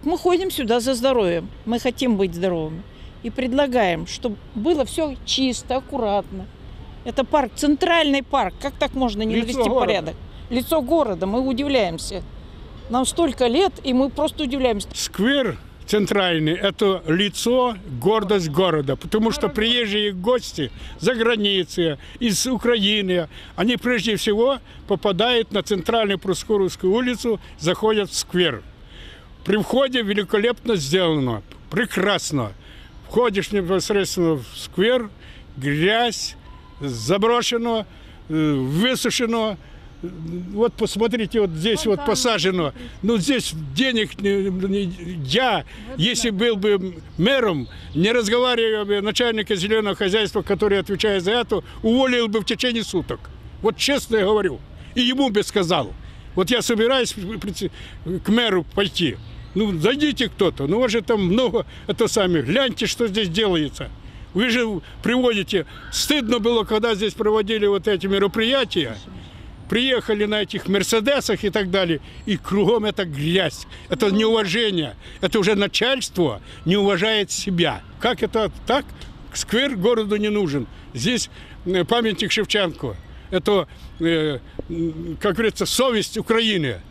мы ходим сюда за здоровьем. Мы хотим быть здоровыми. И предлагаем, чтобы было все чисто, аккуратно. Это парк, центральный парк. Как так можно не навести порядок? Лицо города. Мы удивляемся. Нам столько лет, и мы просто удивляемся. Сквер центральный – это лицо, гордость города. Потому что приезжие гости за границей, из Украины, они прежде всего попадают на центральную Проскуровскую улицу, заходят в сквер. При входе великолепно сделано, прекрасно. Входишь непосредственно в сквер, грязь, заброшено, высушено. Вот посмотрите, вот здесь вот посажено. Ну, здесь денег я, если был бы мэром, не разговаривая бы начальника зеленого хозяйства, который отвечает за это, уволил бы в течение суток. Вот честно я говорю. И ему бы сказал. Вот я собираюсь к мэру пойти. Ну, зайдите кто-то. Ну, вот же там много, это сами. Гляньте, что здесь делается. Вы же приводите. Стыдно было, когда здесь проводили вот эти мероприятия. Приехали на этих «Мерседесах» и так далее, и кругом это грязь, это неуважение, это уже начальство не уважает себя. Как это так? Сквер городу не нужен. Здесь памятник Шевченко. Это, как говорится, совесть Украины.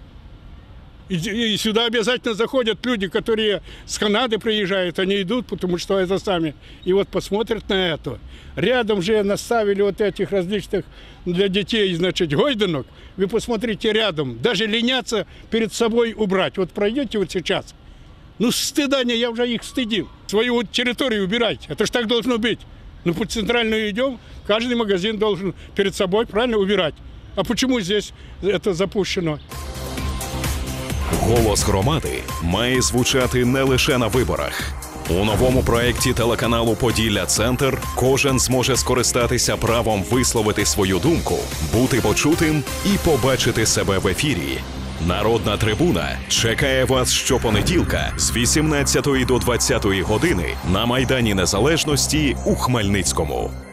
И сюда обязательно заходят люди, которые с Канады приезжают, они идут, потому что это сами. И вот посмотрят на это. Рядом же наставили вот этих различных для детей, значит, гойденок. Вы посмотрите рядом. Даже ленятся перед собой убрать. Вот пройдете вот сейчас. Ну, стыда не, я уже их стыдил. Свою территорию убирать. Это ж так должно быть. Ну, по центральную идем, каждый магазин должен перед собой правильно убирать. А почему здесь это запущено? Голос громади має звучати не лише на виборах. У новому проєкті телеканалу «Поділля-Центр» кожен зможе скористатися правом висловити свою думку, бути почутим і побачити себе в ефірі. Народна трибуна чекає вас щопонеділка з 18 до 20 години на Майдані Незалежності у Хмельницькому.